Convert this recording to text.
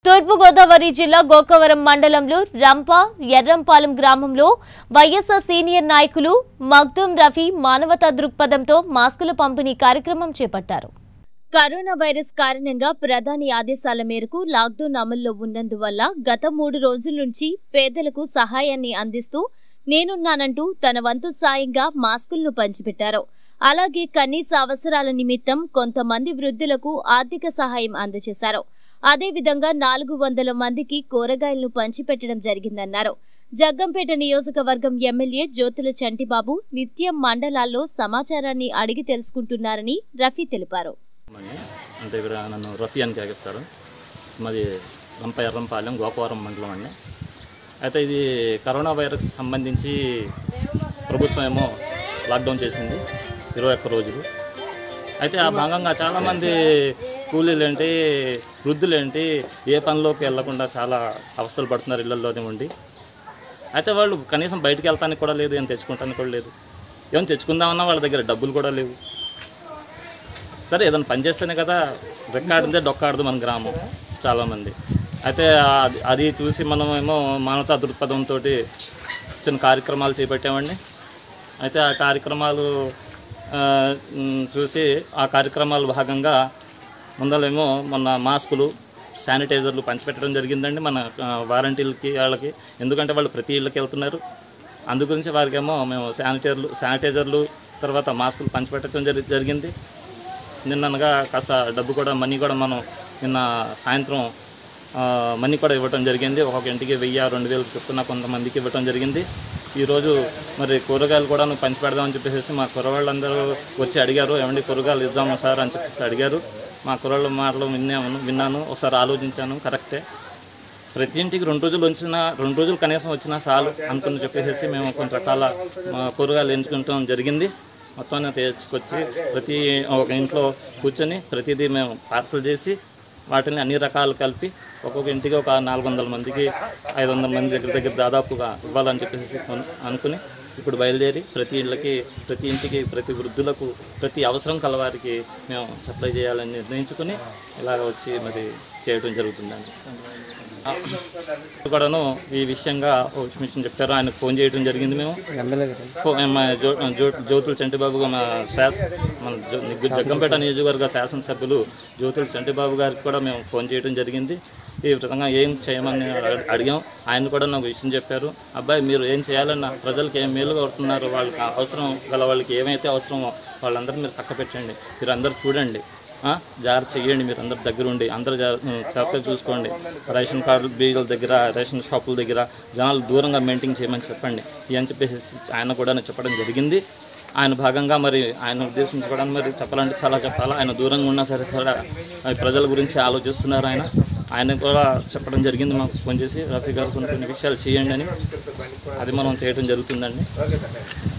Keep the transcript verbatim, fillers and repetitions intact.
తూర్పు గోదావరి జిల్లా గోకవరం మండలంలో రంప ఎర్రంపాలెం గ్రామంలో వైఎస్ఆర్ సీనియర్ నాయకులు మగ్దుం రఫీ మానవతా దృక్పథంతో మాస్కుల పంపిణీ కార్యక్రమం చేపట్టారు. కరోనా వైరస్ కారణంగా ప్రధాని ఆదేశాల మేరకు లాక్డౌన్ అమల్లో ఉన్నందువల్ల గత మూడు రోజుల నుంచి పేదలకు సహాయాన్ని అందిస్తూ నేనున్నానంటూ తన వంతు సాయంగా మాస్కులను పంచిపెట్టారు. అలాగే కనీస అవసరాల నిమిత్తం కొంతమంది వృద్ధులకు ఆర్థిక సహాయం అందజేశారు. అదేవిధంగా నాలుగు వందల మందికి కూరగాయలను పంచిపెట్టడం జరిగిందన్నారు. జగ్గంపేట నియోజకవర్గం ఎమ్మెల్యే జ్యోతుల చంటిబాబు నిత్యం మండలాల్లో సమాచారాన్ని అడిగి తెలుసుకుంటున్నారని రఫీ తెలిపారు. అంటే ఇక్కడ నన్ను రఫీ అని కేగిస్తారు. మాది రంప ఎర్రంపాలెం గోకవరం మండలం అండి. అయితే ఇది కరోనా వైరస్ సంబంధించి ప్రభుత్వం ఏమో లాక్డౌన్ చేసింది ఇరవై ఒక్క రోజులు. అయితే ఆ భాగంగా చాలామంది కూలీలేంటి వృద్ధులేంటి ఏ పనిలోకి వెళ్లకుండా చాలా అవస్థలు పడుతున్నారు ఇళ్లలోనే ఉండి. అయితే వాళ్ళు కనీసం బయటకు వెళ్తానికి కూడా లేదు, ఏం తెచ్చుకుంటానికి కూడా లేదు. ఏమైనా తెచ్చుకుందామన్నా వాళ్ళ దగ్గర డబ్బులు కూడా లేవు. సరే ఏదైనా పని చేస్తేనే కదా రెక్కాడితే డొక్కాడదు మన గ్రామం చాలామంది. అయితే అది చూసి మనం ఏమో మానవతా దృక్పథంతో చిన్న కార్యక్రమాలు చేపట్టామండి. అయితే ఆ కార్యక్రమాలు చూసి ఆ కార్యక్రమాల భాగంగా ముందలేమో మొన్న మాస్కులు శానిటైజర్లు పంచిపెట్టడం జరిగిందండి మన వారంటీలకి వాళ్ళకి. ఎందుకంటే వాళ్ళు ప్రతి ఇళ్ళకి వెళ్తున్నారు. అందుగురించి వారికేమో మేము శానిటైజర్లు శానిటైజర్లు తర్వాత మాస్కులు పంచిపెట్టడం జరి జరిగింది నిన్ననగా కాస్త డబ్బు కూడా మనీ కూడా మనం నిన్న సాయంత్రం మనీ కూడా ఇవ్వటం జరిగింది. ఒక్కొక్క ఇంటికి వెయ్యి రెండు వేలు చెప్తున్న కొంతమందికి ఇవ్వటం జరిగింది. ఈరోజు మరి కూరగాయలు కూడా పంచి పెడదామని చెప్పేసి మా కుర్రవాళ్ళందరూ వచ్చి అడిగారు, ఏమండి కూరగాయలు ఇద్దాము సార్ అని చెప్పేసి అడిగారు. మా కుర్రవాళ్ళ మాటలు విన్నాను విన్నాను ఒకసారి ఆలోచించాను. కరెక్టే, ప్రతి ఇంటికి రెండు రోజులు వచ్చినా రెండు రోజులు కనీసం వచ్చినా చాలు అనుకుని చెప్పేసి మేము కొన్ని రకాల కూరగాయలు ఎంచుకుంటాం జరిగింది. మొత్తాన్ని తెచ్చుకొచ్చి ప్రతి ఒక ఇంట్లో కూర్చొని ప్రతిదీ మేము పార్సల్ చేసి వాటిని అన్ని రకాలు కలిపి ఒక్కొక్క ఇంటికి ఒక నాలుగు వందల మందికి ఐదు వందల మంది దగ్గర దగ్గర దాదాపుగా ఇవ్వాలని చెప్పేసి అనుకుని ఇప్పుడు బయలుదేరి ప్రతి ఇళ్ళకి ప్రతి ఇంటికి ప్రతి వృద్ధులకు ప్రతి అవసరం కలవారికి మేము సప్లై చేయాలని నిర్ణయించుకుని ఇలాగ వచ్చి మరి చేయడం జరుగుతుందండి. కూడాను ఈ విషయంగా ఒక విషయం చెప్పారు, ఆయనకు ఫోన్ చేయడం జరిగింది. మేము జ్యోతుల చంటిబాబు మా శాస మన జగ్గంపేట నియోజకవర్గ శాసనసభ్యులు జ్యోతుల చంటిబాబు గారికి కూడా మేము ఫోన్ చేయడం జరిగింది. ఈ విధంగా ఏం చేయమని అడిగాం. ఆయన కూడా నాకు విషయం చెప్పారు, అబ్బాయి మీరు ఏం చేయాలన్నా ప్రజలకు ఏం మేలు కొడుతున్నారు, వాళ్ళకి అవసరం గల వాళ్ళకి ఏమైతే అవసరమో వాళ్ళందరూ మీరు చక్కపెట్టండి, మీరు అందరూ చూడండి, జాగ్రత్త చెయ్యండి, మీరు అందరు దగ్గర ఉండి అందరూ జాగ్రత్తగా చూసుకోండి. రేషన్ కార్డుల బీజల దగ్గర రేషన్ షాపుల దగ్గర జనాలు దూరంగా మెయింటైన్ చేయమని చెప్పండి అని చెప్పేసి ఆయన కూడా చెప్పడం జరిగింది. ఆయన భాగంగా మరి ఆయన ఉద్దేశించుకోవడానికి మరి చెప్పాలంటే చాలా చెప్పాలి. ఆయన దూరంగా ఉన్నా సరే సరే ప్రజల గురించి ఆలోచిస్తున్నారు. ఆయన ఆయన కూడా చెప్పడం జరిగింది మాకు ఫోన్ చేసి, రఫీ గారు కొన్ని కొన్ని విషయాలు చేయండి అని. అది మనం చేయడం జరుగుతుందండి.